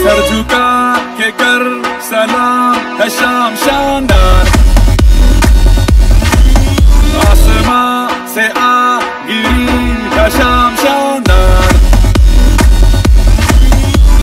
Sir झुका के कर सलाम है शाम शानदार।